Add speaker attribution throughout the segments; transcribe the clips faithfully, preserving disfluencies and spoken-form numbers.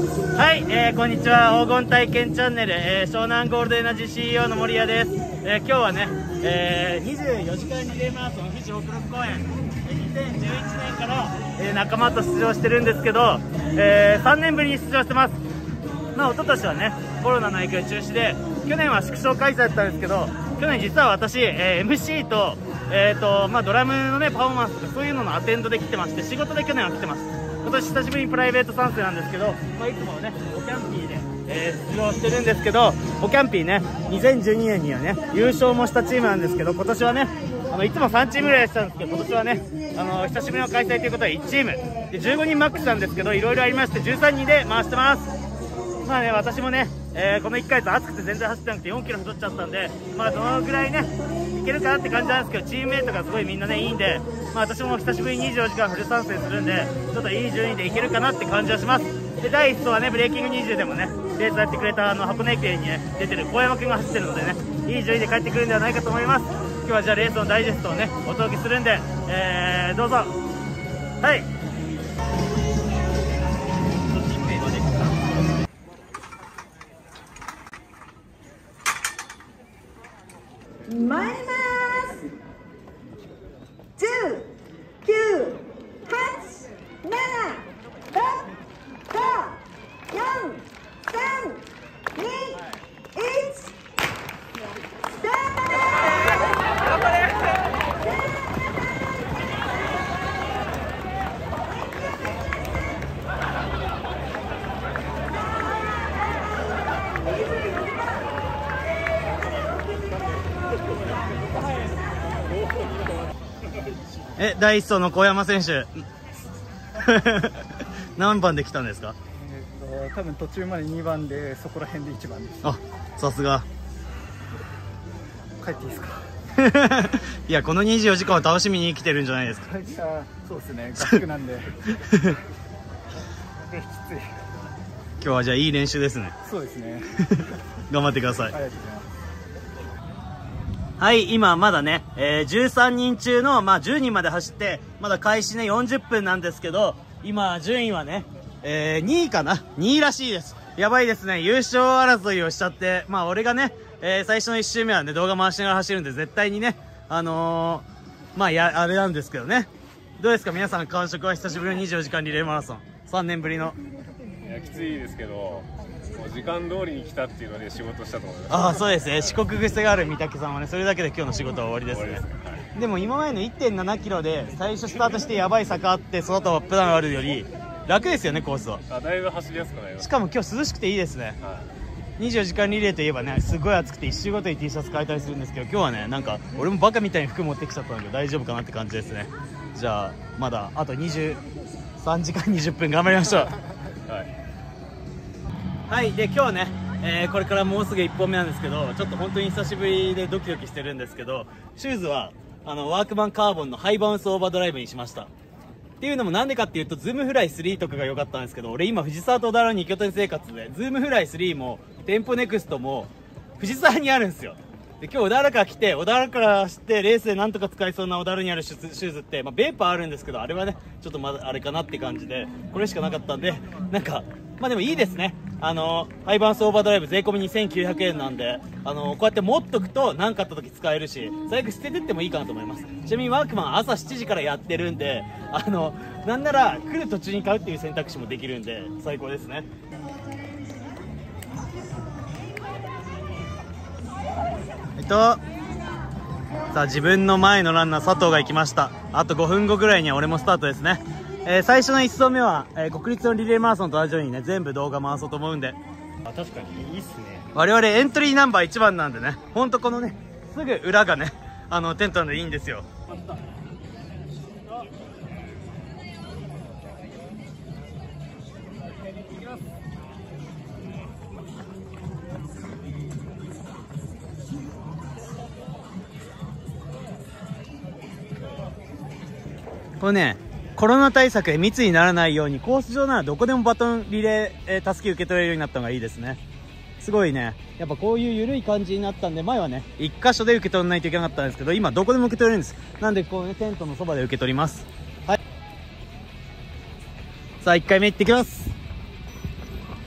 Speaker 1: はい、えー、こんにちは。黄金体験チャンネル、えー、湘南ゴールドエナジー シーイーオー の森谷です。えー、今日はね、えー、にじゅうよじかんリレーマラソン富士北麓公園、えー、にせんじゅういちねんから、えー、仲間と出場してるんですけど、えー、さんねんぶりに出場してます。まあ、一昨年はね、コロナの影響で中止で、去年は縮小開催だったんですけど、去年実は私、えー、エムシー と、えーとまあ、ドラムのね、パフォーマンスとかそういうののアテンドで来てまして、仕事で去年は来てます。今年久しぶりにプライベート参戦なんですけど、まあ、いつもね、オキャンピーで、えー、出場してるんですけど、オキャンピーね、にせんじゅうにねんにはね、優勝もしたチームなんですけど、今年はね、あのいつもさんチームぐらいしたんですけど、今年はね、あの久しぶりの開催ということでいちチームでじゅうごにんマックスなんですけど、いろいろありましてじゅうさんにんで回してます。まあね、私もね、えー、このいっかげつ暑くて全然走ってなくてよんキロ太っちゃったんで、まあどのぐらいねいけるかなって感じなんですけど、チームメイトがすごいみんなねいいんで、まあ、私も久しぶりににじゅうよじかんフル参戦するんで、ちょっといい順位でいけるかなって感じはします。でだいいっ走はね、ブレーキングにじゅうでもねレースやってくれたあの箱根駅伝に、ね、出てる小山君が走ってるのでね、いい順位で帰ってくるんではないかと思います。今日はじゃあレースのダイジェストをねお届けするんで、えー、どうぞ。はい、
Speaker 2: 参ります。じゅう、きゅう、はち、なな、ろく、ご、よん、さん、に、いち、スタートです。頑張れ。
Speaker 1: え、だいいっ走の小山選手何番で来たんですか？
Speaker 3: えっと多分途中までにばんで、そこら辺でいちばんです。
Speaker 1: あ、さすが。
Speaker 3: 帰っていいですか？
Speaker 1: いや、このにじゅうよじかんを楽しみに生きてるんじゃないですか？
Speaker 3: いや、そうですね、合宿なんできつい。
Speaker 1: 今日はじゃあいい練習ですね。
Speaker 3: そうですね
Speaker 1: 頑張ってください。
Speaker 3: ありがとうございます。
Speaker 1: はい、今まだね、えー、じゅうさんにん中の、まあ、じゅうにんまで走って、まだ開始ね、よんじゅっぷんなんですけど、今、順位はね、えー、にいかな ?に いらしいです。やばいですね。優勝争いをしちゃって、まあ、俺がね、えー、最初のいち周目はね、動画回しながら走るんで、絶対にね、あのー、まあ、や、あれなんですけどね。どうですか皆さん、感触は久しぶりのにじゅうよじかんリレーマラソン。さんねんぶりの。
Speaker 4: いや、きついですけど、もう時間通りに来たっていうので仕事したと思います。
Speaker 1: ああ、そうですね。遅刻癖がある三宅さんはね、それだけで今日の仕事は終わりですね。
Speaker 4: 終わりですね。はい。
Speaker 1: でも今までの いってんななキロで最初スタートしてやばい坂あってその後アップダウンあるより楽ですよね、コースは。
Speaker 4: あ、だいぶ走りやすくなりまし
Speaker 1: しかも今日涼しくていいですね。
Speaker 4: た。はい。
Speaker 1: にじゅうよじかんリレーといえばね、すごい暑くて一周ごとに T シャツ変えたりするんですけど、今日はね、なんか俺もバカみたいに服持ってきちゃったんで大丈夫かなって感じですね。じゃあまだあとにじゅうさんじかんにじゅっぷん頑張りましょう。
Speaker 4: はい。
Speaker 1: はい、で今日ね、えー、これからもうすぐいっぽんめなんですけど、ちょっと本当に久しぶりでドキドキしてるんですけど、シューズはあのワークマンカーボンのハイバウンスオーバードライブにしました。っていうのもなんでかっていうと、ズームフライスリーとかが良かったんですけど、俺今藤沢と小田原に拠点生活で、ズームフライスリーもテンポネクストも藤沢にあるんですよ。で今日小田原から来て、小田原から走ってレースでなんとか使いそうな小田原にあるシューズって、まあ、ベーパーあるんですけど、あれはねちょっとまだあれかなって感じで、これしかなかったんで、なんかまあでもいいですね。あのハイバウンスオーバードライブ税込みにせんきゅうひゃくえんなんで、あのこうやって持っとくと何かあった時使えるし、最悪捨ててってもいいかなと思います。ちなみにワークマン朝しちじからやってるんで、あのなんなら来る途中に買うっていう選択肢もできるんで最高ですね。えっとさあ、自分の前のランナー佐藤が行きました。あとごふんごぐらいには俺もスタートですね。えー、最初のいち走目は、えー、国立のリレーマラソンと同じようにね、全部動画回そうと思うんで。
Speaker 4: あ、確かにいいっすね。
Speaker 1: 我々エントリーナンバーいちばんなんでね、ほんとこのねすぐ裏がね、あのテントなんでいいんですよ。これね、コロナ対策で密にならないようにコース上ならどこでもバトンリレー、えー、助け受け取れるようになったのがいいですね。すごいね、やっぱこういう緩い感じになったんで、前はねいっ箇所で受け取らないといけなかったんですけど、今どこでも受け取れるんです。なんでこうね、テントのそばで受け取ります。はい、さあいっかいめ行ってきます。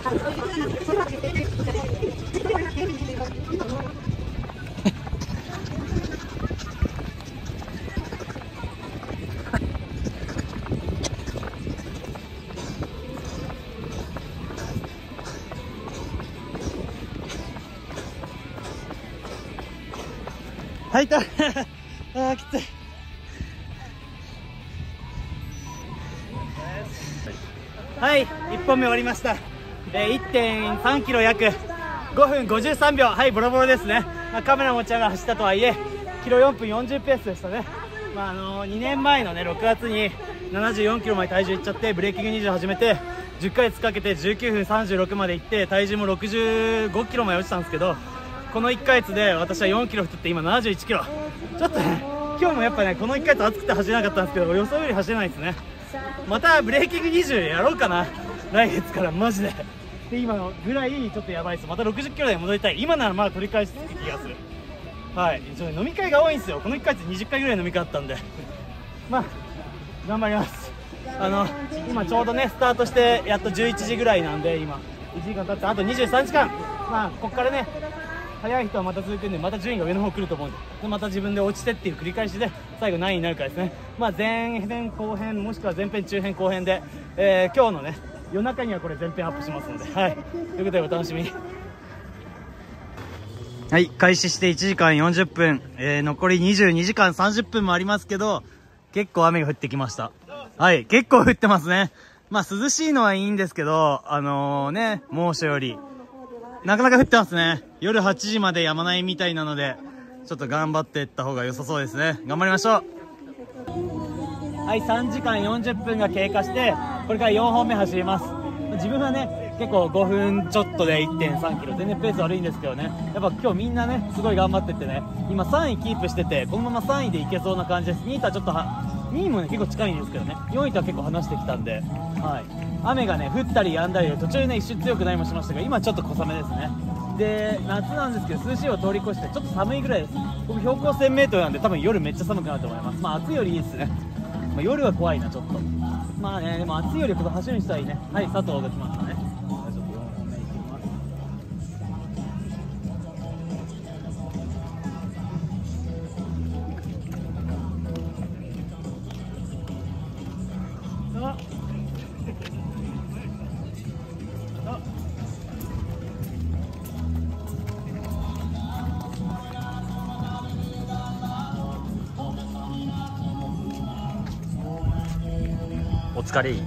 Speaker 1: はい、た。あー、きつい。はい、いっぽんめ終わりました。えー、いってんさんキロ約ごふんごじゅうさんびょう。はい、ボロボロですね。まあ、カメラ持ちながら走ったとはいえ、キロよんぷんよんじゅうペースでしたね。まあ、あのー、にねんまえのね、ろくがつにななじゅうよんキロまで体重いっちゃって、ブレーキングにじゅう始めて、じゅっかげつかけてじゅうきゅうふんさんじゅうろくまで行って、体重もろくじゅうごキロまで落ちたんですけど、このいっかげつで私はよんキロ太って今ななじゅういちキロ。ちょっとね、今日もやっぱね、このいっかげつ暑くて走れなかったんですけど、予想より走れないですね。またブレーキングにじゅうやろうかな、来月からマジで。で、今のぐらいちょっとやばいです。またろくじゅっキロで戻りたい。今ならまだ取り返す気がする。はい、ちょっと飲み会が多いんですよ。このいっかげつにじゅっかいぐらい飲み会あったんで、まあ頑張ります。あの今ちょうどねスタートしてやっとじゅういちじぐらいなんで、今いちじかん経ってあとにじゅうさんじかん。まあここからね早い人はまた続くんで、また順位が上の方来ると思うんで、でまた自分で落ちてっていう繰り返しで最後何位になるかですね。まあ前編後編もしくは前編中編後編で、えー、今日のね夜中にはこれ前編アップしますので、はい、ということでお楽しみに。はい、開始していちじかんよんじゅっぷん、えー、残りにじゅうにじかんさんじゅっぷんもありますけど、結構雨が降ってきました。はい、結構降ってますね。まあ涼しいのはいいんですけど、あのー、ね、猛暑よりなかなか降ってますね。夜はちじまで止まないみたいなので、ちょっと頑張っていった方が良さそうですね。頑張りましょう。はい、さんじかんよんじゅっぷんが経過して、これからよんほんめ走ります。自分はね、結構ごふんちょっとで いってんさんキロ、全然ペース悪いんですけどね、やっぱ今日みんなね、すごい頑張ってってね、今さんいキープしてて、このままさんいでいけそうな感じです。にいとはちょっとは、にいもね、結構近いんですけどね、よんいとは結構離してきたんで、はい。雨がね、降ったり止んだりで、途中ね、一瞬強くなりもしましたが、今ちょっと小雨ですね。で、夏なんですけど、涼しいを通り越して、ちょっと寒いぐらいです。僕、標高せんメートルなんで、多分夜めっちゃ寒くなると思います。まあ、暑いよりいいですね。まあ、夜は怖いな、ちょっと。まあね、でも暑いよりこそ走る人はいいね。はい、佐藤が来ましたね。ちょっとよんほんめいきます。ああお疲れ。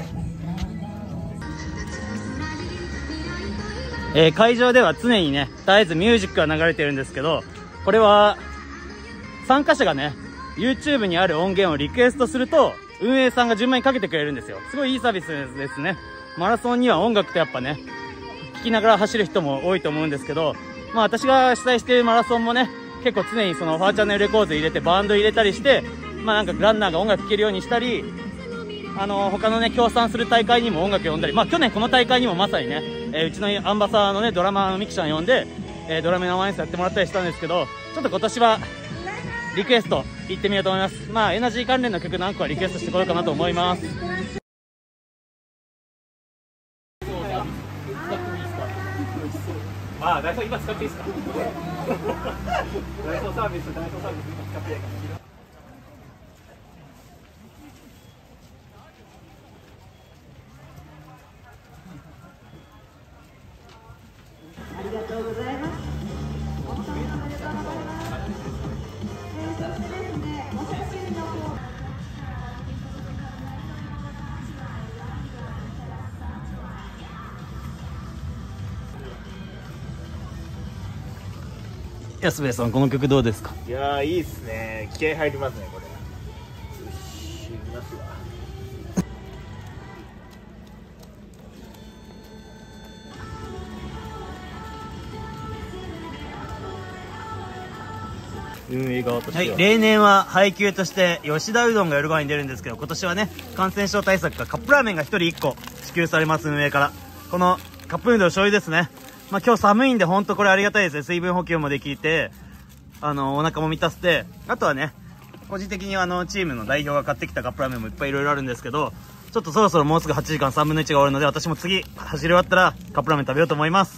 Speaker 1: えー、会場では常にね、絶えずミュージックが流れてるんですけど、これは参加者がね YouTube にある音源をリクエストすると運営さんが順番にかけてくれるんですよ。すごいいいサービスですね。マラソンには音楽ってやっぱね聴きながら走る人も多いと思うんですけど、まあ私が主催しているマラソンもね結構常にそのファーチャンネルレコード入れてバンド入れたりして、まあなんかランナーが音楽聴けるようにしたり、あの他のね協賛する大会にも音楽呼んだり、まあ去年この大会にもまさにね、えー、うちのアンバサダーのねドラマーのミキちゃん呼んで、えー、ドラムのアナウンスやってもらったりしたんですけど、ちょっと今年はリクエスト行ってみようと思います。まあエナジー関連の曲何個かリクエストしてこようかなと思います。ああ、ダイソー今使っていいですか？ダイソーサービス、ダイソーサービス今使っていいかな。
Speaker 2: ありがとうございます。おめでとうございます。えー、そしてですね、お写真の方。
Speaker 1: 安部さん、この曲どうですか？
Speaker 3: いやー、いいっすね。気合入りますね、これ。よし、見ますわ。運営側としては、はい、例年は配給として吉田うどんが夜ご飯に出るんですけど、今年はね感染症対策かカップラーメンがひとりいっこ支給されます。運営からこのカップヌードル醤油ですね。まあ今日寒いんで本当これありがたいですね。水分補給もできて、あのお腹も満たせて、あとはね個人的にあのチームの代表が買ってきたカップラーメンもいっぱいいろいろあるんですけど、 ちょっとそろそろもうすぐはちじかんさんぶんのいちが終わるので、私も次走り終わったらカップラーメン食べようと思います。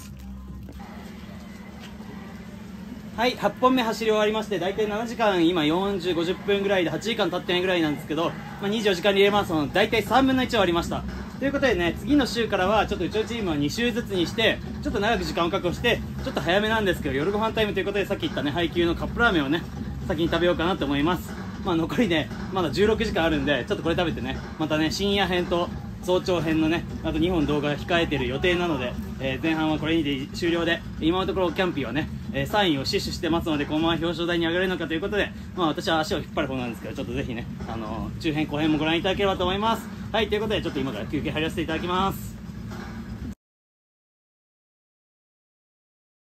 Speaker 3: はい、はっぽんめ走り終わりまして、大体ななじかん、今よんじゅう、ごじゅっぷんぐらいではちじかん経ってないぐらいなんですけど、まあ、にじゅうよじかんリレーマラソン大体さんぶんのいち終わりました。ということでね、次の週からはちょっとうちのチームはに週ずつにして、ちょっと長く時間を確保して、ちょっと早めなんですけど、夜ご飯タイムということで、さっき言ったね、配給のカップラーメンをね、先に食べようかなと思います。まあ残りね、まだじゅうろくじかんあるんで、ちょっとこれ食べてね、またね、深夜編と早朝編のね、あとにほん動画が控えている予定なので、えー、前半はこれにて終了で、今のところキャンピーはね、えー、サインを死守してますので、このまま表彰台に上がれるのかということで、まあ私は足を引っ張る方なんですけど、ちょっとぜひね、あのー、中編後編もご覧いただければと思います。はい、ということでちょっと今から休憩入らせていただきます。